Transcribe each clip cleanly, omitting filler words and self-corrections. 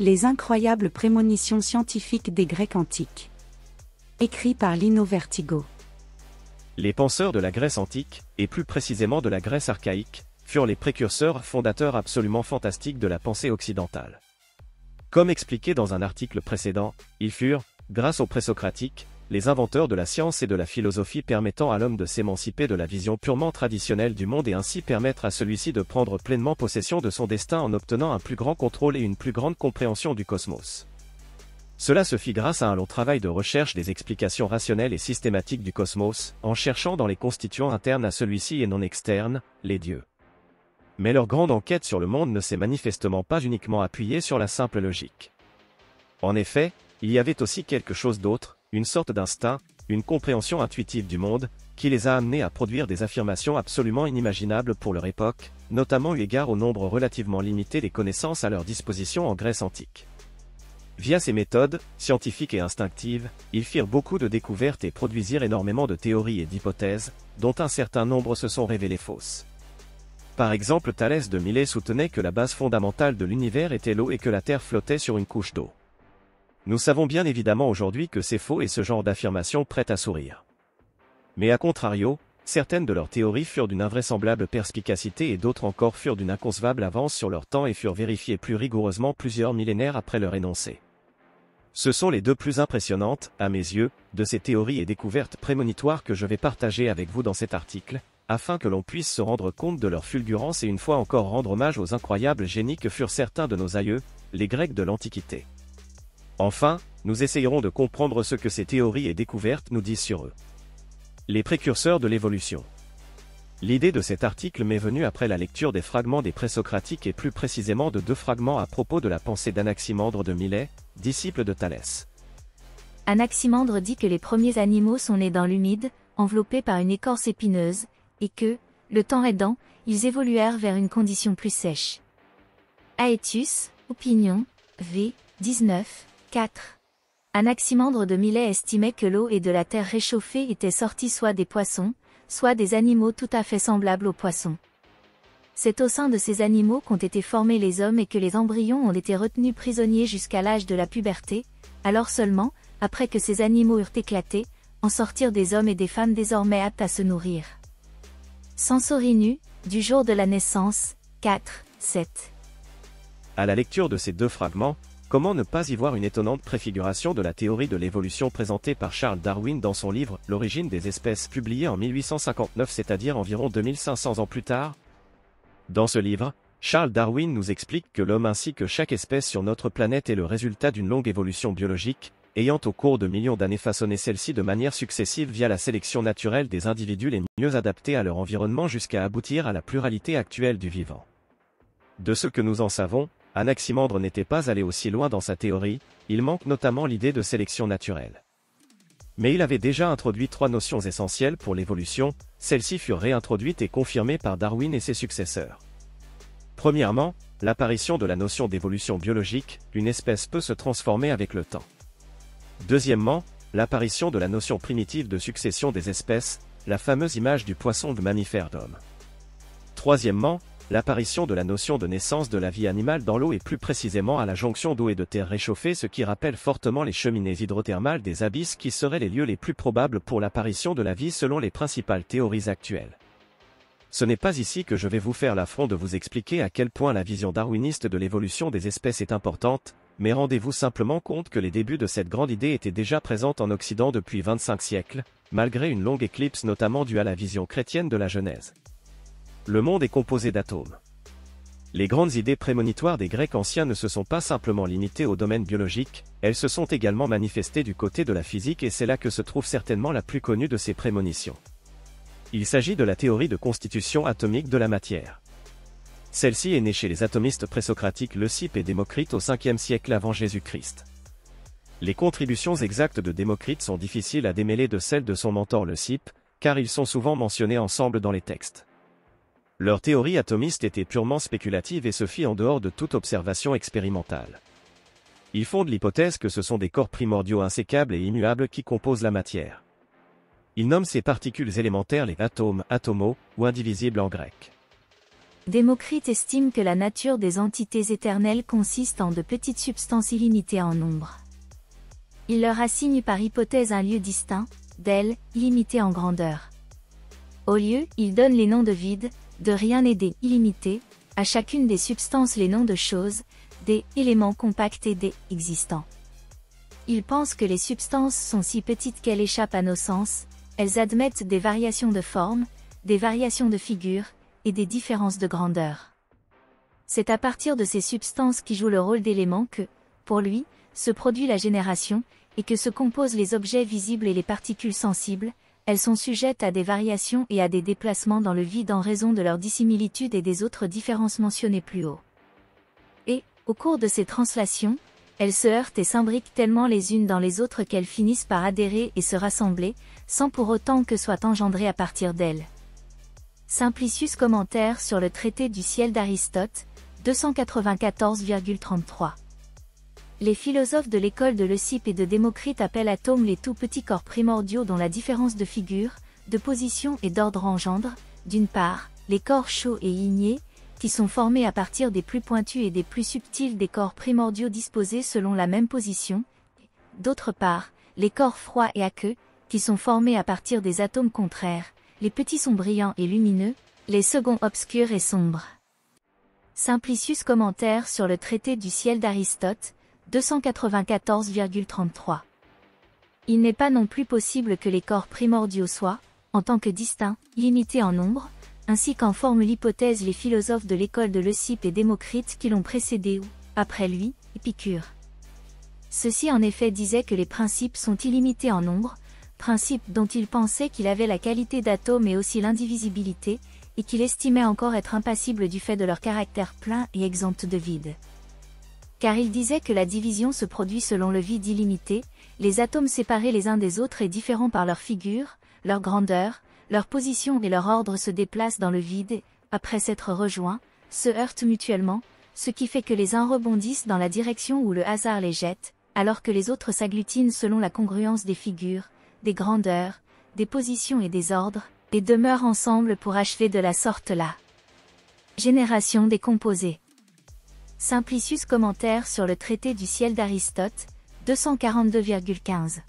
Les incroyables prémonitions scientifiques des Grecs antiques. Écrit par Lino Vertigo. Les penseurs de la Grèce antique, et plus précisément de la Grèce archaïque, furent les précurseurs fondateurs absolument fantastiques de la pensée occidentale. Comme expliqué dans un article précédent, ils furent, grâce aux présocratiques, les inventeurs de la science et de la philosophie permettant à l'homme de s'émanciper de la vision purement traditionnelle du monde et ainsi permettre à celui-ci de prendre pleinement possession de son destin en obtenant un plus grand contrôle et une plus grande compréhension du cosmos. Cela se fit grâce à un long travail de recherche des explications rationnelles et systématiques du cosmos, en cherchant dans les constituants internes à celui-ci et non externes, les dieux. Mais leur grande enquête sur le monde ne s'est manifestement pas uniquement appuyée sur la simple logique. En effet, il y avait aussi quelque chose d'autre, une sorte d'instinct, une compréhension intuitive du monde, qui les a amenés à produire des affirmations absolument inimaginables pour leur époque, notamment eu égard au nombre relativement limité des connaissances à leur disposition en Grèce antique. Via ces méthodes, scientifiques et instinctives, ils firent beaucoup de découvertes et produisirent énormément de théories et d'hypothèses, dont un certain nombre se sont révélées fausses. Par exemple, Thalès de Milet soutenait que la base fondamentale de l'univers était l'eau et que la Terre flottait sur une couche d'eau. Nous savons bien évidemment aujourd'hui que c'est faux et ce genre d'affirmation prête à sourire. Mais à contrario, certaines de leurs théories furent d'une invraisemblable perspicacité et d'autres encore furent d'une inconcevable avance sur leur temps et furent vérifiées plus rigoureusement plusieurs millénaires après leur énoncé. Ce sont les deux plus impressionnantes, à mes yeux, de ces théories et découvertes prémonitoires que je vais partager avec vous dans cet article, afin que l'on puisse se rendre compte de leur fulgurance et une fois encore rendre hommage aux incroyables génies que furent certains de nos aïeux, les Grecs de l'Antiquité. Enfin, nous essayerons de comprendre ce que ces théories et découvertes nous disent sur eux. Les précurseurs de l'évolution. L'idée de cet article m'est venue après la lecture des fragments des présocratiques et plus précisément de deux fragments à propos de la pensée d'Anaximandre de Milet, disciple de Thalès. Anaximandre dit que les premiers animaux sont nés dans l'humide, enveloppés par une écorce épineuse, et que, le temps aidant, ils évoluèrent vers une condition plus sèche. Aetius, Opinion, v. 19, 4. Anaximandre de Milet estimait que l'eau et de la terre réchauffée étaient sortis soit des poissons, soit des animaux tout à fait semblables aux poissons. C'est au sein de ces animaux qu'ont été formés les hommes et que les embryons ont été retenus prisonniers jusqu'à l'âge de la puberté, alors seulement, après que ces animaux eurent éclaté, en sortirent des hommes et des femmes désormais aptes à se nourrir. Sensorinu, du jour de la naissance, 4, 7. À la lecture de ces deux fragments, comment ne pas y voir une étonnante préfiguration de la théorie de l'évolution présentée par Charles Darwin dans son livre « L'origine des espèces » publié en 1859, c'est-à-dire environ 2500 ans plus tard? Dans ce livre, Charles Darwin nous explique que l'homme ainsi que chaque espèce sur notre planète est le résultat d'une longue évolution biologique, ayant au cours de millions d'années façonné celle-ci de manière successive via la sélection naturelle des individus les mieux adaptés à leur environnement jusqu'à aboutir à la pluralité actuelle du vivant. De ce que nous en savons, Anaximandre n'était pas allé aussi loin dans sa théorie, il manque notamment l'idée de sélection naturelle. Mais il avait déjà introduit trois notions essentielles pour l'évolution, celles-ci furent réintroduites et confirmées par Darwin et ses successeurs. Premièrement, l'apparition de la notion d'évolution biologique, une espèce peut se transformer avec le temps. Deuxièmement, l'apparition de la notion primitive de succession des espèces, la fameuse image du poisson de mammifère d'homme. Troisièmement, l'apparition de la notion de naissance de la vie animale dans l'eau et plus précisément à la jonction d'eau et de terre réchauffée, ce qui rappelle fortement les cheminées hydrothermales des abysses qui seraient les lieux les plus probables pour l'apparition de la vie selon les principales théories actuelles. Ce n'est pas ici que je vais vous faire l'affront de vous expliquer à quel point la vision darwiniste de l'évolution des espèces est importante, mais rendez-vous simplement compte que les débuts de cette grande idée étaient déjà présentes en Occident depuis 25 siècles, malgré une longue éclipse notamment due à la vision chrétienne de la Genèse. Le monde est composé d'atomes. Les grandes idées prémonitoires des Grecs anciens ne se sont pas simplement limitées au domaine biologique, elles se sont également manifestées du côté de la physique et c'est là que se trouve certainement la plus connue de ces prémonitions. Il s'agit de la théorie de constitution atomique de la matière. Celle-ci est née chez les atomistes présocratiques Leucippe et Démocrite au 5e siècle avant Jésus-Christ. Les contributions exactes de Démocrite sont difficiles à démêler de celles de son mentor Leucippe, car ils sont souvent mentionnés ensemble dans les textes. Leur théorie atomiste était purement spéculative et se fit en dehors de toute observation expérimentale. Ils fondent l'hypothèse que ce sont des corps primordiaux insécables et immuables qui composent la matière. Ils nomment ces particules élémentaires les atomes, atomos, ou indivisibles en grec. Démocrite estime que la nature des entités éternelles consiste en de petites substances illimitées en nombre. Il leur assigne par hypothèse un lieu distinct, d'elles, illimité en grandeur. Au lieu, il donne les noms de vide, de rien et des illimités, à chacune des substances les noms de choses, des éléments compacts et des existants. Il pense que les substances sont si petites qu'elles échappent à nos sens, elles admettent des variations de forme, des variations de figure, et des différences de grandeur. C'est à partir de ces substances qui jouent le rôle d'éléments que, pour lui, se produit la génération, et que se composent les objets visibles et les particules sensibles, elles sont sujettes à des variations et à des déplacements dans le vide en raison de leur dissimilitude et des autres différences mentionnées plus haut. Et, au cours de ces translations, elles se heurtent et s'imbriquent tellement les unes dans les autres qu'elles finissent par adhérer et se rassembler, sans pour autant que soit engendré à partir d'elles. Simplicius commentaire sur le traité du ciel d'Aristote, 294,33. Les philosophes de l'école de Leucippe et de Démocrite appellent atomes les tout petits corps primordiaux dont la différence de figure, de position et d'ordre engendre, d'une part, les corps chauds et ignés, qui sont formés à partir des plus pointus et des plus subtils des corps primordiaux disposés selon la même position, et, d'autre part, les corps froids et aqueux, qui sont formés à partir des atomes contraires, les petits sont brillants et lumineux, les seconds obscurs et sombres. Simplicius commentaire sur le traité du ciel d'Aristote, 294,33. Il n'est pas non plus possible que les corps primordiaux soient, en tant que distincts, limités en nombre, ainsi qu'en forment l'hypothèse les philosophes de l'école de Leucippe et Démocrite qui l'ont précédé ou, après lui, Épicure. Ceux-ci en effet disaient que les principes sont illimités en nombre, principes dont il pensait qu'il avait la qualité d'atome et aussi l'indivisibilité, et qu'il estimait encore être impassibles du fait de leur caractère plein et exempt de vide. Car il disait que la division se produit selon le vide illimité, les atomes séparés les uns des autres et différents par leur figure, leur grandeur, leur position et leur ordre se déplacent dans le vide et, après s'être rejoints, se heurtent mutuellement, ce qui fait que les uns rebondissent dans la direction où le hasard les jette, alors que les autres s'agglutinent selon la congruence des figures, des grandeurs, des positions et des ordres, et demeurent ensemble pour achever de la sorte la génération des composés. Simplicius commentaire sur le traité du ciel d'Aristote, 242,15.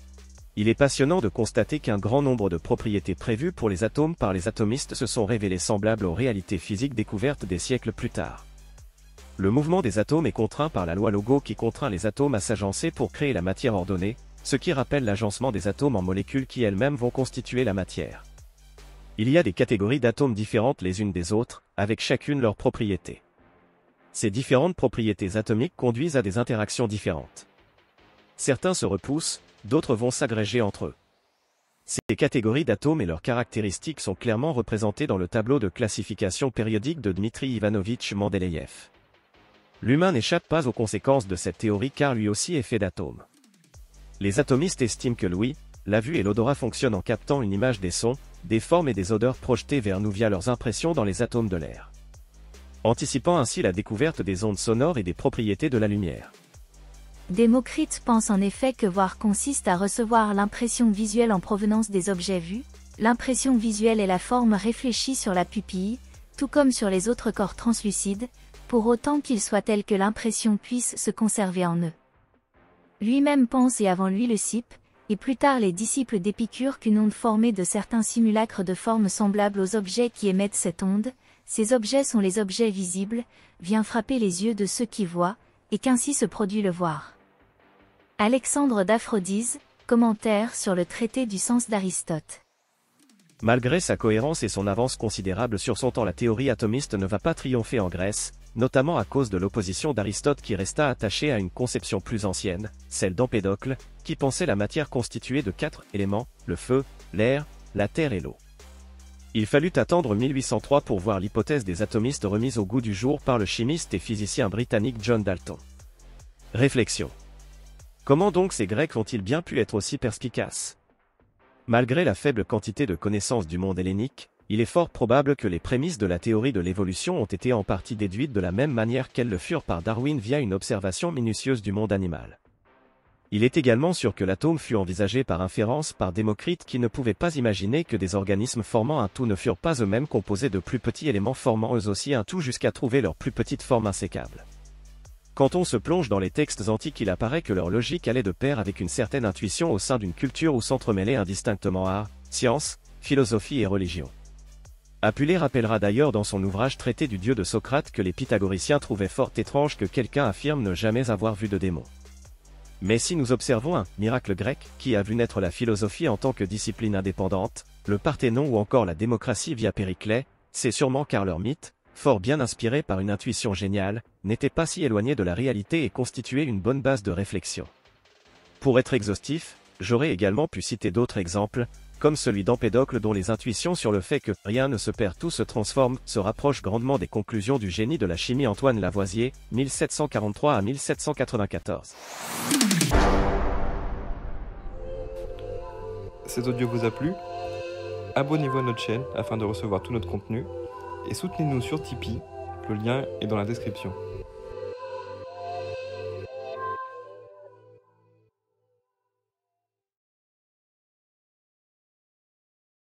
Il est passionnant de constater qu'un grand nombre de propriétés prévues pour les atomes par les atomistes se sont révélées semblables aux réalités physiques découvertes des siècles plus tard. Le mouvement des atomes est contraint par la loi Logo qui contraint les atomes à s'agencer pour créer la matière ordonnée, ce qui rappelle l'agencement des atomes en molécules qui elles-mêmes vont constituer la matière. Il y a des catégories d'atomes différentes les unes des autres, avec chacune leurs propriétés. Ces différentes propriétés atomiques conduisent à des interactions différentes. Certains se repoussent, d'autres vont s'agréger entre eux. Ces catégories d'atomes et leurs caractéristiques sont clairement représentées dans le tableau de classification périodique de Dmitri Ivanovitch Mendeleïev. L'humain n'échappe pas aux conséquences de cette théorie car lui aussi est fait d'atomes. Les atomistes estiment que l'ouïe, la vue et l'odorat fonctionnent en captant une image des sons, des formes et des odeurs projetées vers nous via leurs impressions dans les atomes de l'air. Anticipant ainsi la découverte des ondes sonores et des propriétés de la lumière. Démocrite pense en effet que voir consiste à recevoir l'impression visuelle en provenance des objets vus, l'impression visuelle est la forme réfléchie sur la pupille, tout comme sur les autres corps translucides, pour autant qu'ils soient tels que l'impression puisse se conserver en eux. Lui-même pense et avant lui Leucippe, et plus tard les disciples d'Épicure qu'une onde formée de certains simulacres de formes semblables aux objets qui émettent cette onde, ces objets sont les objets visibles, vient frapper les yeux de ceux qui voient, et qu'ainsi se produit le voir. Alexandre d'Aphrodise, commentaire sur le traité du sens d'Aristote. Malgré sa cohérence et son avance considérable sur son temps, la théorie atomiste ne va pas triompher en Grèce, notamment à cause de l'opposition d'Aristote qui resta attaché à une conception plus ancienne, celle d'Empédocle, qui pensait la matière constituée de 4 éléments, le feu, l'air, la terre et l'eau. Il fallut attendre 1803 pour voir l'hypothèse des atomistes remise au goût du jour par le chimiste et physicien britannique John Dalton. Réflexion. Comment donc ces Grecs ont-ils bien pu être aussi perspicaces ? Malgré la faible quantité de connaissances du monde hellénique, il est fort probable que les prémices de la théorie de l'évolution ont été en partie déduites de la même manière qu'elles le furent par Darwin via une observation minutieuse du monde animal. Il est également sûr que l'atome fut envisagé par inférence par Démocrite qui ne pouvait pas imaginer que des organismes formant un tout ne furent pas eux-mêmes composés de plus petits éléments formant eux aussi un tout jusqu'à trouver leur plus petite forme insécable. Quand on se plonge dans les textes antiques, il apparaît que leur logique allait de pair avec une certaine intuition au sein d'une culture où s'entremêlaient indistinctement art, science, philosophie et religion. Apulée rappellera d'ailleurs dans son ouvrage Traité du dieu de Socrate que les pythagoriciens trouvaient fort étrange que quelqu'un affirme ne jamais avoir vu de démon. Mais si nous observons un miracle grec qui a vu naître la philosophie en tant que discipline indépendante, le Parthénon ou encore la démocratie via Périclès, c'est sûrement car leur mythe, fort bien inspiré par une intuition géniale, n'était pas si éloigné de la réalité et constituait une bonne base de réflexion. Pour être exhaustif, j'aurais également pu citer d'autres exemples, comme celui d'Empédocle dont les intuitions sur le fait que rien ne se perd, tout se transforme, se rapprochent grandement des conclusions du génie de la chimie Antoine Lavoisier, 1743 à 1794. Cet audio vous a plu ? Abonnez-vous à notre chaîne afin de recevoir tout notre contenu et soutenez-nous sur Tipeee, le lien est dans la description.